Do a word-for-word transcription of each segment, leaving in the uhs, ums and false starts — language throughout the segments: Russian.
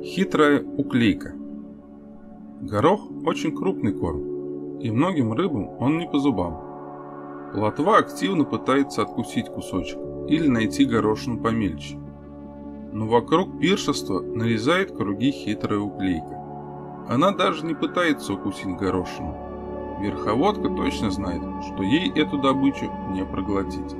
Хитрая уклейка. Горох очень крупный корм, и многим рыбам он не по зубам. Плотва активно пытается откусить кусочек или найти горошину помельче. Но вокруг пиршества нарезает круги хитрая уклейка. Она даже не пытается укусить горошину. Верховодка точно знает, что ей эту добычу не проглотить.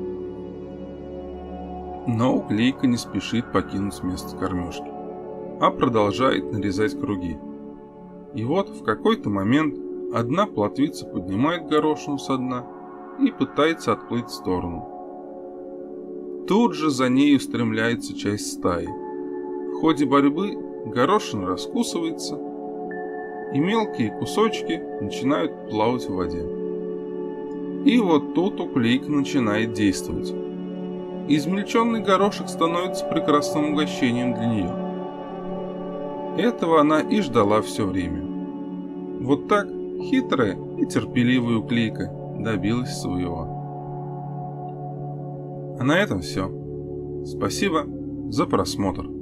Но уклейка не спешит покинуть место кормежки, а продолжает нарезать круги. И вот в какой-то момент одна плотвица поднимает горошину со дна и пытается отплыть в сторону. Тут же за ней устремляется часть стаи. В ходе борьбы горошина раскусывается, и мелкие кусочки начинают плавать в воде. И вот тут уклейка начинает действовать. Измельченный горошек становится прекрасным угощением для нее. Этого она и ждала все время. Вот так хитрая и терпеливая уклейка добилась своего. А на этом все. Спасибо за просмотр.